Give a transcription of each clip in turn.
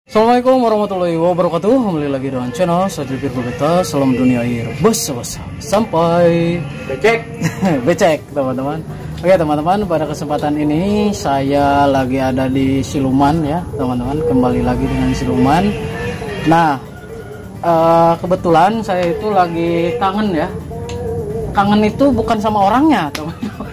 Assalamualaikum warahmatullahi wabarakatuh. Kembali lagi dengan channel Sadripir Beta. Salam dunia air bos-bos. Sampai Becek. becek teman-teman. Oke teman-teman, pada kesempatan ini saya lagi ada di Siluman ya teman-teman. Kembali lagi dengan Siluman. Nah kebetulan saya itu lagi kangen ya. Kangen itu bukan sama orangnya teman-teman.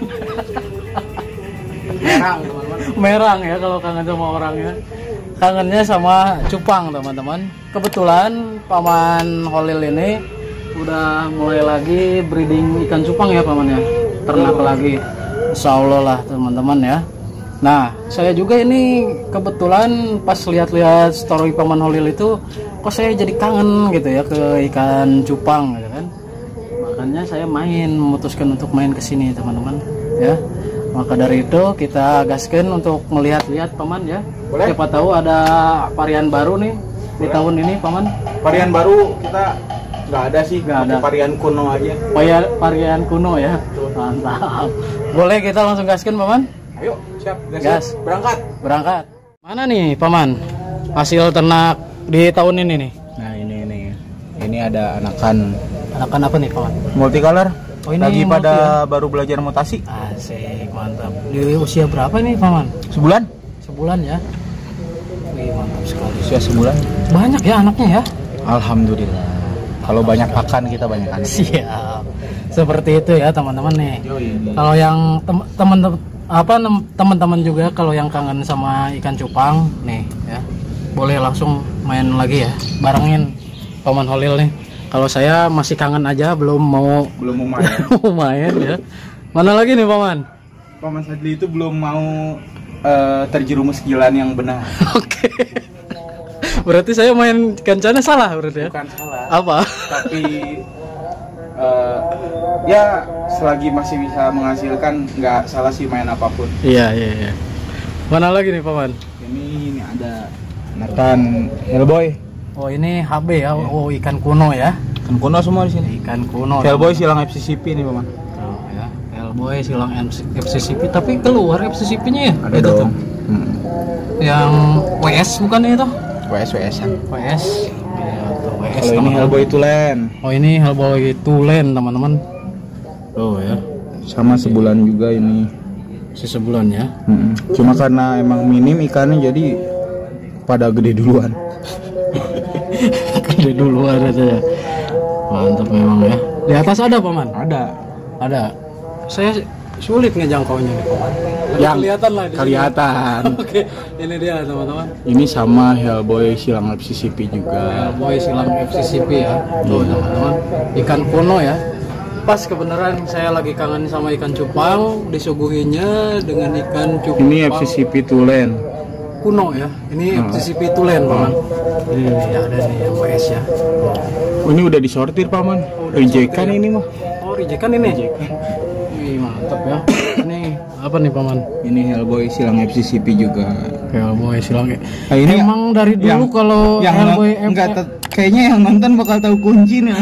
Merang teman-teman. Merang ya kalau kangen sama orangnya. Kangennya sama cupang teman-teman. Kebetulan Paman Holil ini udah mulai lagi breeding ikan cupang ya Paman ya. Ternak lagi, Insya Allah lah teman-teman ya. Nah saya juga ini kebetulan pas lihat-lihat story Paman Holil itu, kok saya jadi kangen gitu ya ke ikan cupang gitu kan. Makanya saya memutuskan untuk main ke sini teman-teman ya. Maka dari itu kita gaskan untuk melihat-lihat Paman ya. Boleh? Siapa tahu ada varian baru nih di tahun ini Paman. Varian baru kita nggak ada sih, Nggak ada. varian kuno aja. Varian kuno ya. Mantap. Boleh kita langsung gaskan Paman? Ayo, siap, Gas. berangkat. Berangkat. Mana nih Paman hasil ternak di tahun ini nih? Nah ini ada anakan Anakan apa nih Paman? multicolor. Oh, ini Lagi multi pada baru belajar mutasi. Asik, mantap. Di usia berapa nih Paman? Sebulan? Sebulan ya. Wih, mantap sekali. Usia sebulan. Banyak ya anaknya ya. Alhamdulillah. Kalau banyak pakan kita banyak anak. Siap. Seperti itu ya teman-teman nih. Yoi. Kalau yang teman-teman juga kalau yang kangen sama ikan cupang nih ya, boleh langsung main lagi ya, barengin Paman Holil nih. Kalau saya masih kangen aja, belum mau main. mau main ya. Mana lagi nih Paman? Paman Sadli itu belum mau terjerumus jalan yang benar. Oke. Berarti saya main kancana salah berarti ya? Bukan salah. Apa? Tapi ya selagi masih bisa menghasilkan, nggak salah sih main apapun. Iya. Mana lagi nih Paman? Ini ada anakan Hellboy. Oh ini HB ya, oh ikan kuno ya. Kan kuno semua di sini. Ikan kuno. Hellboy silang FCCP nih, Paman. Oh ya, Hellboy silang FCCP, tapi keluar FCCP-nya ya? Ada Itu dong. tuh. Yang WS bukan itu? WS-an. WS. Iya, tuh WS. Kalau ini teman-teman. Hellboy Tulen. Oh ini Hellboy Tulen teman-teman. Oh ya, Sama sebulan juga ini. sebulan ya. Cuma karena emang minim ikannya jadi pada gede duluan. Gede dulu ada ya. Mantap memang ya. Di atas ada Paman? Ada. Saya sulit ngejangkaunya nih Paman. Yang kelihatan lah di sini. kelihatan. Oke, ini dia teman-teman. Ini sama Hellboy silang FCCP juga. Hellboy silang FCCP ya. Tuh teman-teman. Ikan kuno ya. Pas kebenaran saya lagi kangen sama ikan cupang, disuguhinya dengan ikan cupang. Ini FCCP Tulen. Kuno ya. Ini FCCP Tulen Paman. Ini ada nih yang WS ya. Ini udah disortir, Paman. Rejekan ini mah. Oh, rejekan ini. Wih, mantap ya. Ini apa nih Paman? Ini Hellboy silang FCCP juga. Hellboy silang. Nah, ini emang dari dulu yang- kalau yang Hellboy kayaknya yang nonton bakal tahu kunci nih.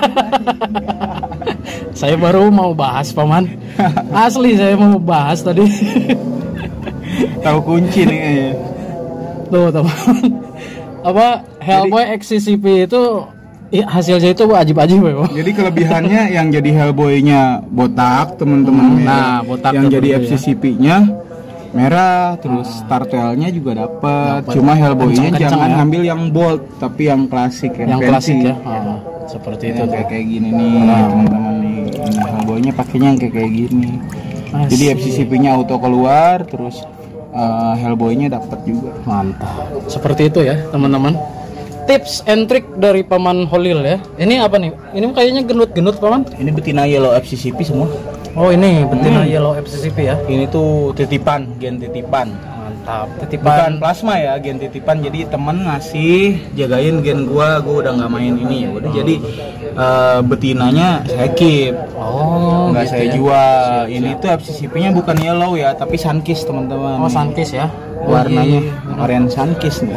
saya baru mau bahas Paman. Asli saya mau bahas tadi. Tahu kunci nih kayaknya. Tuh teman. Apa Hellboy XCCP itu hasilnya itu ajib-ajib ya Pak? Jadi kelebihannya yang jadi Hellboy-nya botak, teman-teman. Nah, botak yang tuh jadi berarti ya. FCCP-nya merah, terus startail-nya juga dapat. Cuma Hellboy-nya Kencang-kencang jangan ya. ngambil yang bold, tapi yang klasik, Yang fancy. klasik ya. Seperti itu Yang tuh. kayak gini nih, teman-teman nih. Ini Hellboy-nya pakainya yang kayak gini. Jadi Asik. FCCP-nya auto keluar, terus Hellboy-nya dapat juga. Mantap. Seperti itu ya, teman-teman. Tips and trick dari Paman Holil ya. Ini apa nih? Ini kayaknya gendut-gendut Paman. Ini betina yellow FCCP semua. Oh, ini betina yellow FCCP ya. Ini tuh titipan, gen titipan. Mantap. Bukan Titipan. plasma ya, gen titipan. Jadi temen ngasih, jagain gen gua udah nggak main ini ya. Udah jadi betinanya saya keep. Oh, Nggak gitu saya ya. jual. Ini tuh FCCP-nya bukan yellow ya, tapi sunkiss teman-teman. Oh, sunkiss ya. Warnanya Oh, orange sunkiss nih.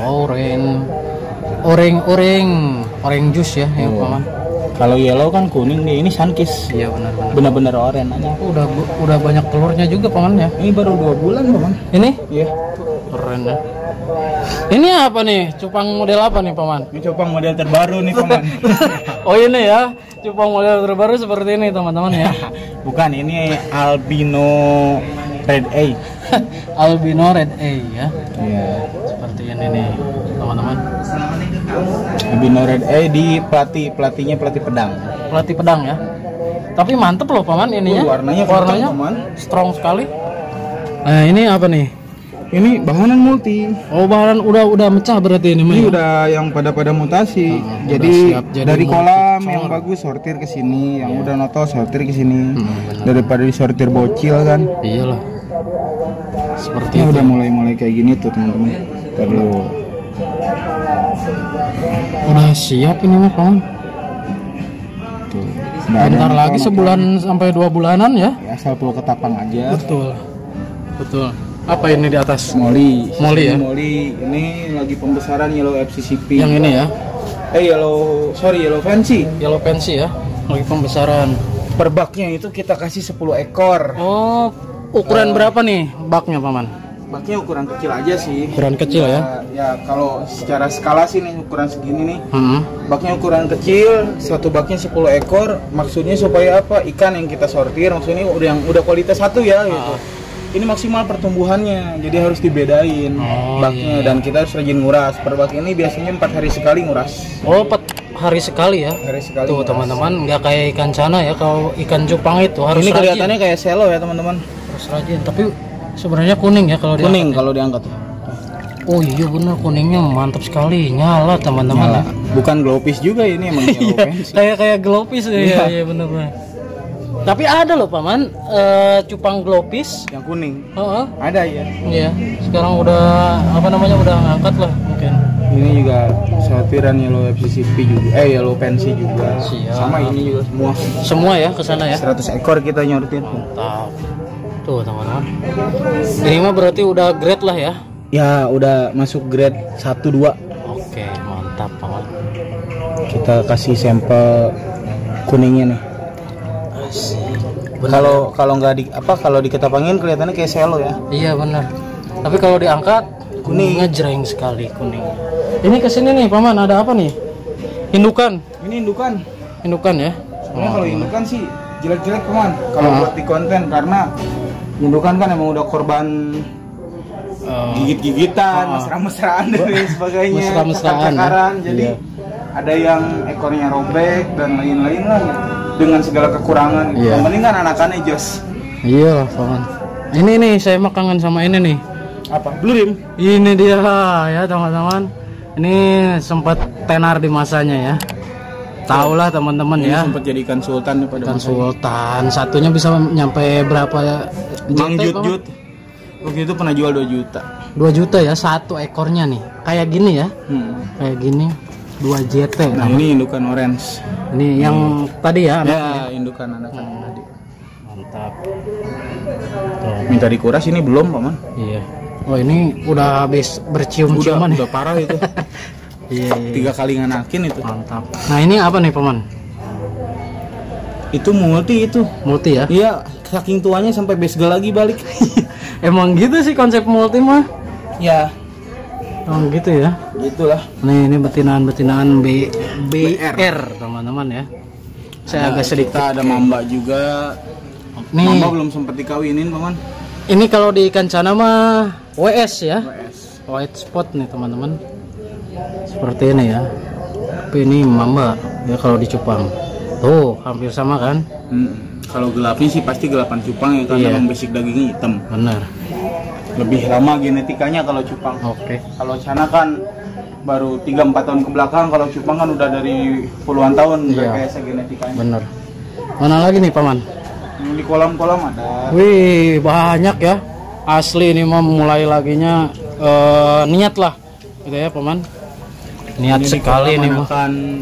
Orange juice ya, ya Paman. Kalau yellow kan kuning nih, ini sunkiss. Iya benar-benar. Bener-bener orange aja. Udah banyak telurnya juga Paman ya. Ini baru 2 bulan, Paman. Ini? Iya. Keren ya. Ini apa nih? Cupang model apa nih, Paman? Ini cupang model terbaru nih, Paman. Oh ini ya, cupang model terbaru seperti ini teman-teman ya. Bukan, ini albino red eye. Albino red eye ya. Iya. Seperti ini nih teman-teman. Albino red eye di pelatihnya pelatih pedang. Pelatih pedang ya. Tapi mantep loh Paman ininya. Warnanya kencang, Paman. Strong sekali. Nah ini apa nih? Ini bahanan multi. Oh bahan udah mecah berarti ini. Ini udah yang pada mutasi. Jadi dari kolam yang bagus sortir ke sini, yang udah noto sortir ke sini. Daripada disortir bocil kan. Iyalah. Seperti ini itu. udah mulai kayak gini tuh teman-teman. Terus udah siap ini mah Paman. Tuh. Bentar lagi sebulan sampai 2 bulanan ya. Asal pulau ketapang aja. Betul. Apa ini di atas? Molly ya. Molly ini lagi pembesaran yellow FCCP. Yang ini ya. Yellow fancy. Yellow fancy ya. Lagi pembesaran. Per baknya itu kita kasih 10 ekor. Oh, ukuran berapa nih baknya Paman? Baknya ukuran kecil aja sih. Ukuran kecil ya? Ya kalau secara skala sih nih ukuran segini nih. Baknya ukuran kecil, satu baknya 10 ekor. Maksudnya supaya apa? Ikan yang kita sortir maksudnya udah kualitas 1 ya gitu. Ini maksimal pertumbuhannya, jadi harus dibedain baknya dan kita harus rajin nguras. Per bak ini biasanya 4 hari sekali nguras. Oh, 4 hari sekali ya? Hari sekali. Tuh teman-teman, nggak kayak ikan cana ya. Kalau ikan cupang itu harus ini rajin. Kelihatannya kayak selo ya teman-teman. Harus rajin, tapi sebenarnya kuning ya kalau kuning diangkat. Kalau diangkat. Oh iya bener, kuningnya mantap sekali, nyala teman-teman. Bukan glowfish juga ini emang yellow fancy. Kayak glowfish ya, iya bener. Tapi ada loh Paman, cupang glowfish yang kuning. Ada ya. Iya, sekarang udah udah ngangkat lah mungkin. Ini juga sortiran yellow FCCP juga, yellow fancy juga. Siap. Sama ini juga semua ya ke sana ya. 100 ekor kita nyortir. Mantap. Tuh teman-teman. Ini mah berarti udah grade lah ya. Ya, udah masuk grade 1 2. Oke, mantap Paman. Kita kasih sampel kuningnya nih. Kalau nggak kalau diketapangin kelihatannya kayak selo ya. Iya benar. Tapi kalau diangkat kuning ngejreng sekali kuning. Ini kesini nih Paman, ada apa nih? Indukan. Ini indukan. Indukan ya. Sebenarnya kalau indukan sih jelek-jelek Paman. Kalau buat di konten karena indukan kan emang udah korban gigit-gigitan, mesra-mesraan dan lain sebagainya. Mesra-mesraan. Jadi ada yang ekornya robek dan lain-lain lah gitu. Dengan segala kekurangan. Yang penting kan anakannya jos. Iya Paman. Ini nih saya mah kangen sama ini nih. Apa? Blue rim. Ini dia ya teman-teman. Ini sempat tenar di masanya ya. Tahulah teman-teman ya. Sempat jadi ikan sultan pada ikan sultan. Satunya bisa nyampe berapa ya? Jut. Waktu itu pernah jual 2 juta. 2 juta ya satu ekornya nih. Kayak gini ya. Kayak gini. 2 JT. Nah, ini indukan orange. Ini yang tadi ya anaknya. Ya, indukan anakan tadi. Mantap. Minta dikuras ini belum, Paman? Iya. Oh, ini udah habis bercium-ciuman. Udah parah itu. Iya. 3 kali nganakin itu. Mantap. Nah, ini apa nih, Paman? Itu multi itu. Multi ya? Iya, saking tuanya sampai basgal lagi balik. Emang gitu sih konsep multi mah. Ya. Oh gitu ya. Gitulah. Nih ini betinaan BR teman-teman ya. Saya agak sedikit. Kita ada mamba juga. Nih. Mamba belum sempat dikawinin, Paman. Ini kalau di ikan cana mah WS ya. WS. White spot nih teman-teman. Seperti ini ya. Tapi ini mamba ya kalau di cupang. Tuh hampir sama kan? Kalau gelapnya sih pasti gelapan cupang ya karena memang basic dagingnya hitam. Bener. Lebih lama genetikanya kalau cupang. Oke. Kalau cana kan baru 3-4 tahun ke belakang, kalau cupang kan udah dari puluhan tahun rekayasa genetikanya. Bener. Mana lagi nih Paman? Di kolam-kolam ada. Wih banyak ya. Asli ini mah mulai laginya niat lah, gitu ya Paman. Niat ini sekali nih mah.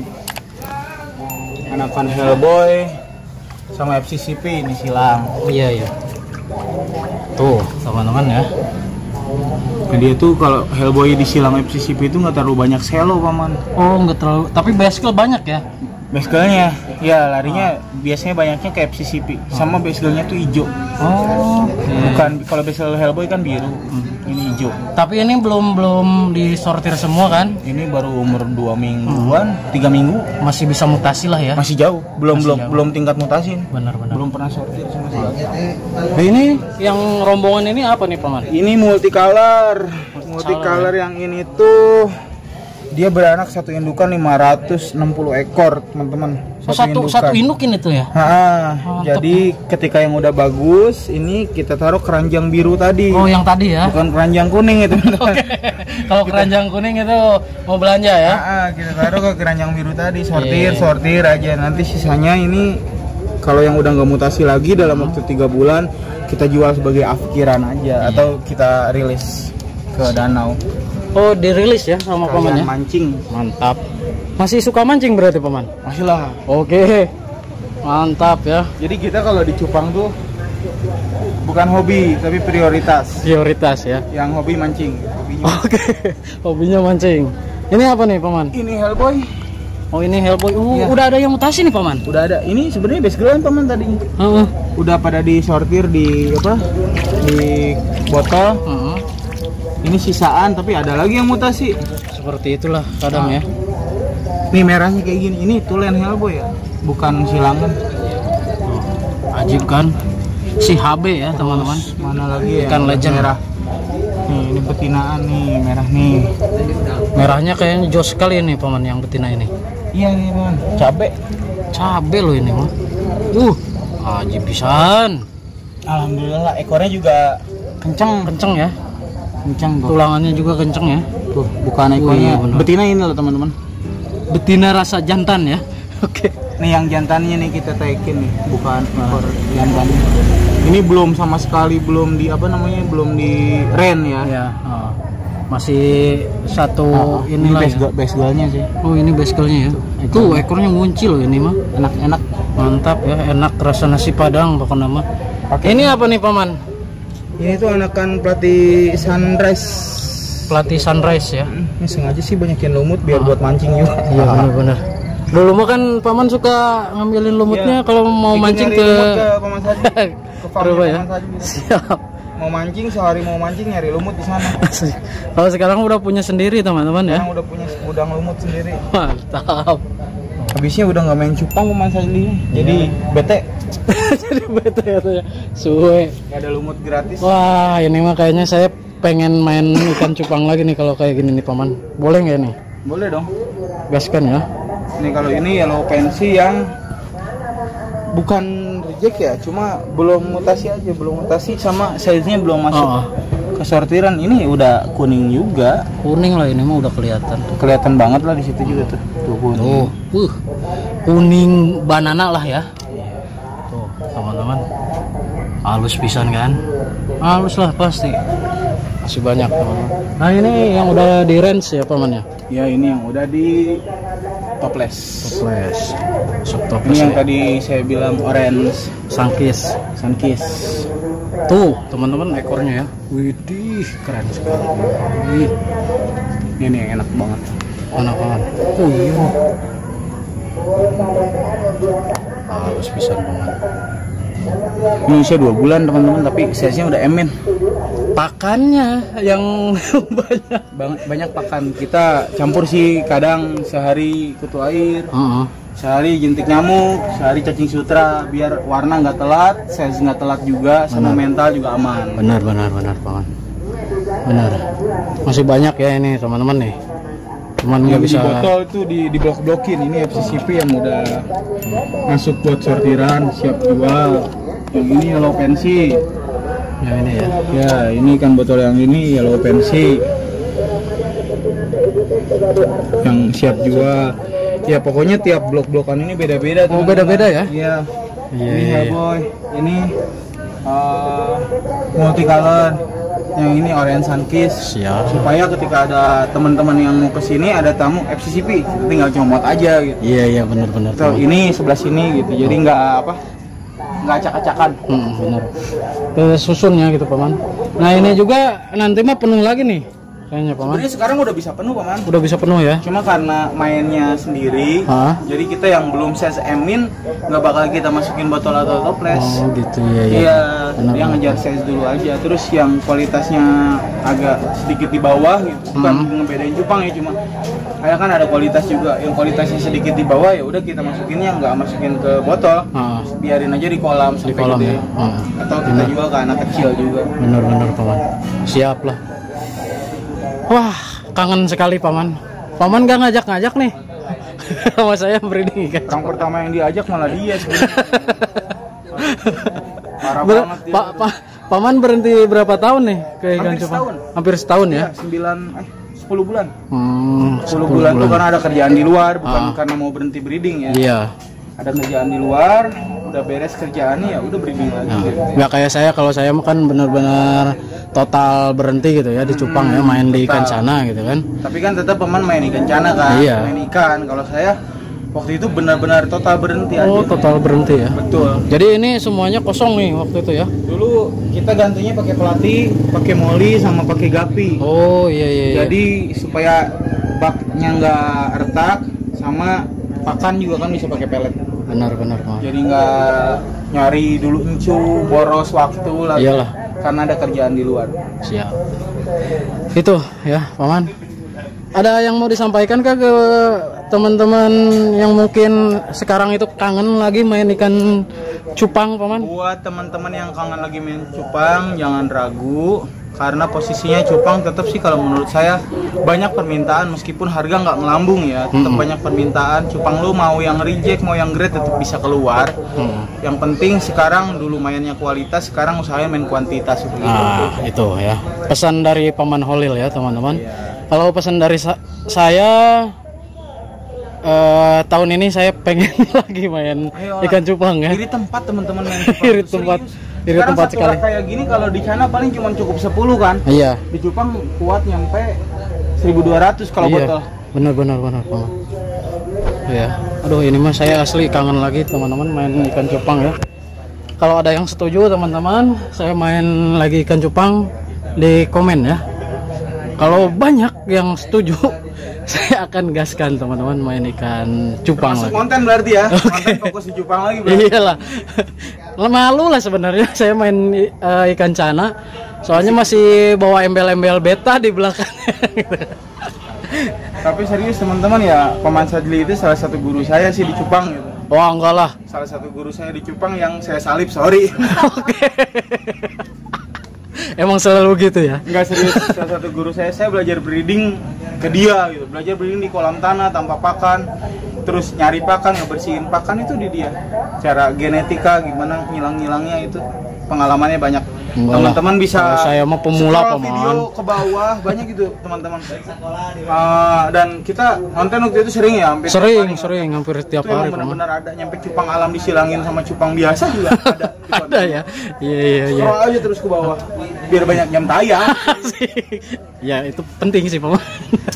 Anakan Hellboy sama FCCP ini silang. Iya. Tuh teman-teman ya. Nah, dia tuh kalau Hellboy di silang FCCP itu nggak terlalu banyak selo, Paman. Oh nggak terlalu, tapi baskel banyak ya? Baskelnya, ya larinya biasanya banyaknya ke FCCP. Sama baskelnya tuh hijau. Oh. Bukan, kalau baskel Hellboy kan biru. ini hijau. Tapi ini belum disortir semua kan? Ini baru umur 2 mingguan, 3 minggu. Masih bisa mutasi lah ya. Masih jauh, belum Masih jauh. belum tingkat mutasi. Benar-benar. Belum pernah sortir sama sekali. Nah, ini yang rombongan ini apa nih Paman? Ini multicolor. Multicolor yang ini tuh dia beranak satu indukan 560 ekor, teman-teman. Satu induk ini tuh ya? Jadi ketika yang udah bagus, ini kita taruh keranjang biru tadi. Oh, yang tadi ya? Bukan keranjang kuning itu. Kalau keranjang kuning itu mau belanja ya? Kita taruh ke keranjang biru tadi, sortir aja. Nanti sisanya ini kalau yang udah nggak mutasi lagi dalam waktu 3 bulan, kita jual sebagai afkiran aja atau kita rilis ke danau. Oh, dirilis ya sama Paman ya? Mancing. Mantap. Masih suka mancing berarti Paman? Masih lah. Oke. Mantap ya. Jadi kita kalau di cupang tuh bukan hobi tapi prioritas. Prioritas ya. Yang hobi mancing. Oke. Hobinya mancing. Ini apa nih Paman? Ini Hellboy. Oh, ini Hellboy. Ya. Udah ada yang mutasi nih Paman? Udah ada. Ini sebenarnya base girl Paman tadi. Udah pada disortir di apa? Di botol. Ini sisaan tapi ada lagi yang mutasi. Seperti itulah kadang ya. Nih merahnya kayak gini. Ini tulen Hellboy ya, bukan silangan. Ajib kan? Si HB ya teman-teman. Mana lagi ya? Ikan legend merah. Nih ini betinaan nih, merah nih. Merahnya kayaknya jos sekali nih Paman yang betina ini. Iya nih Paman. Cabe loh ini mah. Ajib pisan. Alhamdulillah ekornya juga kenceng ya. Kenceng tuh. Tulangannya juga kenceng ya. Tuh, bukan ekornya. Iya, betina ini loh teman-teman. Betina rasa jantan ya. Oke. Nih yang jantannya nih kita taikin nih, bukan ekor jantannya. Ini belum sama sekali belum di apa namanya? Belum di ren ya. Ya. Masih satu ini basgalnya sih. Oh, ini basgalnya ya. Tuh ekornya muncul loh ini mah. Enak-enak. Mantap ya, enak rasa nasi padang pokoknya mah. Ini apa nih Paman? Ini tuh anakan pelatih sunrise. Pelatih sunrise ya. Ini sengaja sih banyakin lumut biar buat mancing juga. Iya benar-benar. Dulu mah kan Paman suka ngambilin lumutnya kalau mau mancing ke Paman Saji. Ke farm ya. Paman Saji. Siap. Mau mancing sehari mau mancing nyari lumut di sana. Kalau sekarang udah punya sendiri teman-teman ya. Sekarang udah punya gudang lumut sendiri. Mantap. Habisnya udah nggak main cupang Paman Saji. Jadi bete. Jadi bete katanya. Suwe. Gak ada lumut gratis. Wah, ini mah kayaknya saya pengen main ikan cupang lagi nih kalau kayak gini nih Paman. Boleh nggak nih? Boleh dong. Gaskan ya. Nih kalau ini yellow fancy yang bukan reject ya, cuma belum mutasi aja, belum mutasi sama size-nya belum masuk ke sortiran. Ini udah kuning juga. Kuning lah ini mah udah kelihatan. Kelihatan banget lah di situ juga tuh. Tuh kuning. Kuning banana lah ya. Tuh, teman-teman. Halus pisan kan? Halus lah pasti. Masih banyak teman-teman. Nah, ini yang udah di range ya Paman ya? Ya, ini yang udah di toples. Subtoples. Ini yang tadi saya bilang orange Sunkist. Tuh, teman-teman ekornya ya. Widih, keren sekali. Ini yang enak banget. Enak banget. Oh iya. Halus pisan banget. Ini usia 2 bulan teman-teman, tapi size-nya udah emen. Pakannya yang banyak pakan. Kita campur sih, kadang sehari kutu air, sehari jentik nyamuk, sehari cacing sutra, biar warna nggak telat, size nggak telat juga, sama mental juga aman. Benar Paman. Benar. Masih banyak ya ini teman-teman nih. Cuman nggak bisa. Di botol itu di blok-blokin. Ini FCCP yang udah masuk buat sortiran, siap jual. Yang ini yellow fancy. Yang ini ya. Ya, ini kan botol yang ini yellow fancy. Yang siap jual. Ya pokoknya tiap blok-blokan ini beda-beda. Oh, beda-beda ya? Iya. Ini Iya. Hellboy. Ini multicolor. Yang ini orange sunkist. Siap. Supaya ketika ada teman-teman yang mau kesini, ada tamu FCCP, tinggal comot aja gitu. Iya benar. So, ini sebelah sini gitu, jadi nggak acak-acakan. Benar. Ke susunnya gitu Paman. Nah ini juga nanti mah penuh lagi nih. kayaknya paman. Sebenarnya sekarang udah bisa penuh paman. Udah bisa penuh ya? Cuma karena mainnya sendiri, jadi kita yang belum size emin nggak bakal kita masukin botol atau toples. Oh gitu ya. Iya, dia ngejar size dulu aja. Terus yang kualitasnya agak sedikit di bawah gitu, bukan ngebedain cupang ya, cuma kayak kan ada kualitas juga. Yang kualitasnya sedikit di bawah ya udah kita masukinnya nggak masukin ke botol, biarin aja di kolam sampai kolam gede. ya. Atau kita juga ke anak kecil juga. Bener-bener paman. Siap lah. Wah, kangen sekali paman. Paman gak ngajak-ngajak nih sama saya breeding ikan. Orang pertama yang diajak malah dia sebenarnya. Parah banget dia. Paman berhenti berapa tahun nih ke ikan cupang? Hampir setahun ya? 10 bulan. 10 bulan tuh karena ada kerjaan di luar, bukan karena mau berhenti breeding ya. Iya. Ada kerjaan di luar, udah beres kerjaannya ya udah breeding lagi. Nggak kayak saya, kalau saya kan benar-benar total berhenti gitu ya di cupang ya, main di ikan cana gitu kan. Tapi kan tetap paman main ikan cana kan, main ikan. Kalau saya waktu itu benar-benar total berhenti aja. Oh, total berhenti ya. Betul. Jadi ini semuanya kosong nih waktu itu ya. Dulu kita gantinya pakai pelatih, pakai moli sama pakai gapi. Oh, iya. Jadi supaya baknya nggak retak, sama pakan juga kan bisa pakai pelet. Benar, Pak. Jadi nggak nyari dulu encu, boros waktu lah. Iyalah. Karena ada kerjaan di luar. Siap. Itu ya, paman. Ada yang mau disampaikan kah ke teman-teman yang mungkin sekarang itu kangen lagi main ikan cupang, paman? Buat teman-teman yang kangen lagi main cupang, jangan ragu. Karena posisinya cupang tetap sih kalau menurut saya banyak permintaan, meskipun harga nggak melambung ya, tetap banyak permintaan. Cupang lu mau yang reject mau yang grade tetap bisa keluar. Yang penting sekarang dulu mainnya kualitas, sekarang usahanya main kuantitas begitu. Itu ya pesan dari Paman Holil ya teman-teman. Kalau pesan dari saya tahun ini saya pengen lagi main ikan cupang ya. Iri tempat teman-teman main cupang. Iri tempat sekali. Kayak gini kalau di sana paling cuma cukup 10 kan? Iya. Di cupang kuat nyampe 1.200 kalau botol. Benar. Ya. Aduh, ini mah saya asli kangen lagi teman-teman main ikan cupang ya. Kalau ada yang setuju teman-teman, saya main lagi ikan cupang di komen ya. Kalau banyak yang setuju, saya akan gaskan teman-teman main ikan cupang. Masuk konten berarti ya. Konten fokus di cupang lagi berarti. Iyalah. Malu lah sebenarnya saya main ikan cana. Soalnya masih bawa embel-embel beta di belakangnya. Tapi serius teman-teman ya, Paman Sadli itu salah satu guru saya sih di cupang gitu. Wah, enggak lah. Salah satu guru saya di cupang yang saya salib, sorry. Oke. Emang selalu gitu ya? Enggak, serius, salah satu guru saya belajar breeding ke dia gitu. Belajar breeding di kolam tanah tanpa pakan. Terus nyari pakan, ngebersihin pakan itu di dia. Cara genetika gimana ngilang-ngilangnya itu pengalamannya banyak. Teman-teman bisa. Saya mau pemula, video ke bawah banyak gitu teman-teman. Dan kita nonton waktu itu sering ya, hampir tiap hari. Benar-benar ada nyampe cupang alam disilangin sama cupang biasa juga ada. Ada ya. Iya. Scroll aja terus ke bawah biar banyak jam tayang. Ya itu penting sih paman.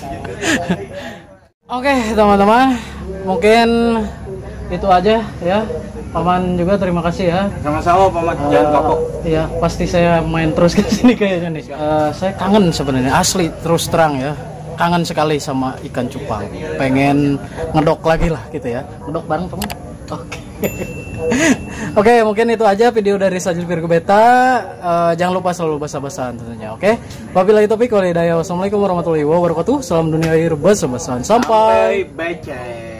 Oke teman-teman, mungkin itu aja ya. Paman juga terima kasih ya. Sama-sama Paman, jangan kapok. Iya, pasti saya main terus ke sini kayaknya nih. Saya kangen sebenarnya, asli terus terang ya. Kangen sekali sama ikan cupang. Pengen ngedok lagi lah gitu ya. Ngedok bareng teman. Oke. Oke, mungkin itu aja video dari Sajil Virgo Beta. Jangan lupa selalu basa-basan tentunya, oke? Wabillahi taufiq wal hidayah. Wassalamualaikum warahmatullahi wabarakatuh. Salam dunia akhir basa-basan. Sampai baca.